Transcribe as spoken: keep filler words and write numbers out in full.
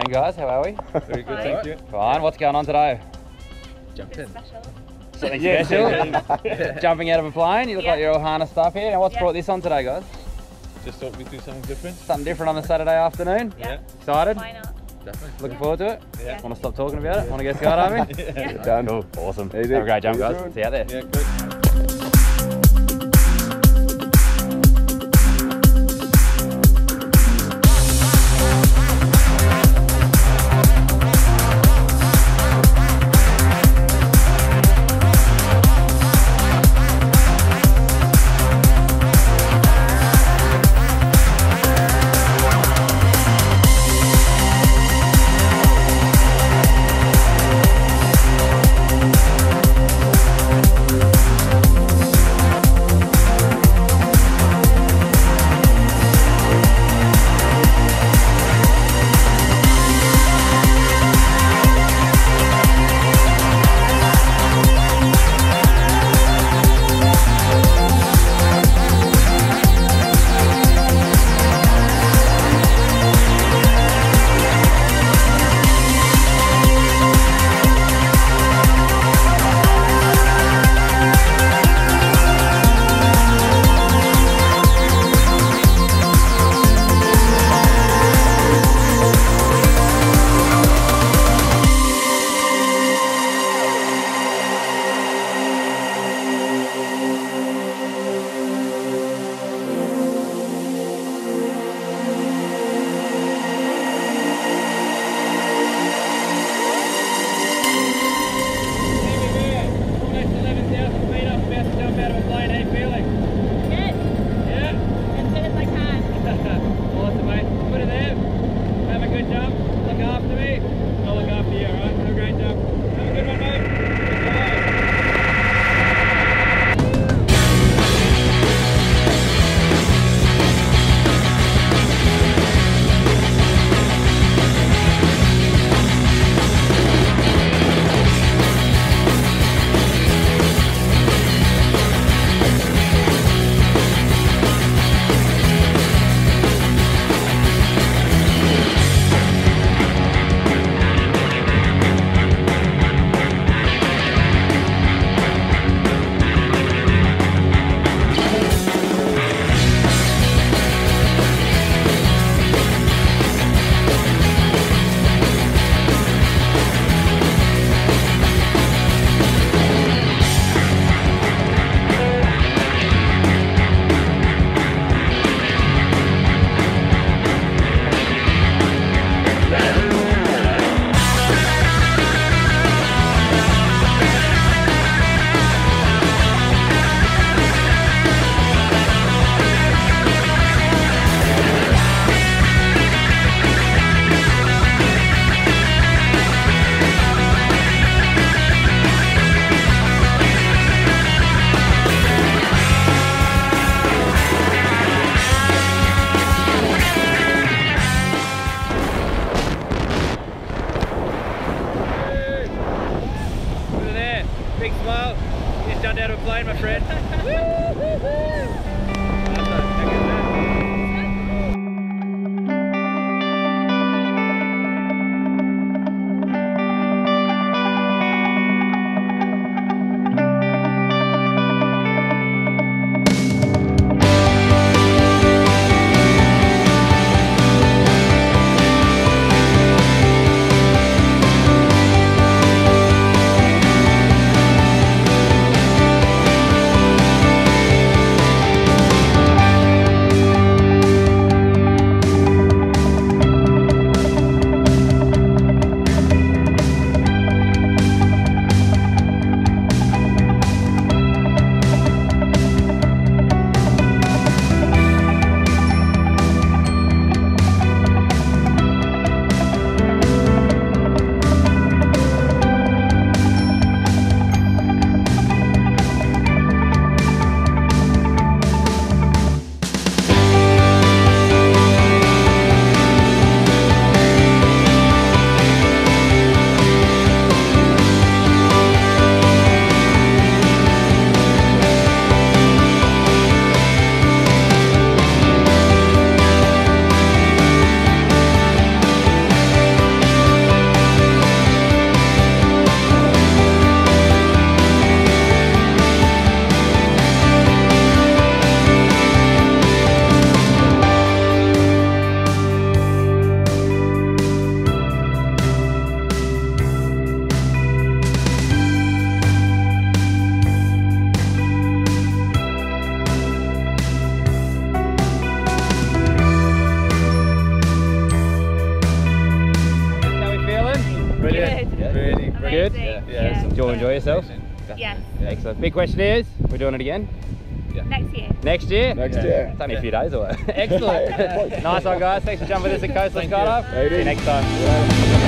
morning, guys. How are we? Very good, thank you. Fine. What's going on today? Jumped in. Something special? Yeah. Jumping out of a plane? You look Yeah. like you're all harnessed up here. Now, what's Yeah. brought this on today, guys? Just thought we'd do something different. Something different on a Saturday afternoon? Yeah. Excited? Why not? Definitely. Looking forward to it? Yeah. Want to stop talking about it? Want to get skydiving? Yeah. Yeah. Done. Cool. Awesome. Easy. Have a great jump, Easy. guys. See you out there. Yeah, good. good? Yeah. Yeah. Do you enjoy yourself? Yes. Excellent. Big question is, we're doing it again? Next year. Next year? Next Yeah. year. It's only a few days away. Excellent. Nice one, guys. Thanks for jumping with us at Coastal Thank you. Skydive. See you next time. Yeah.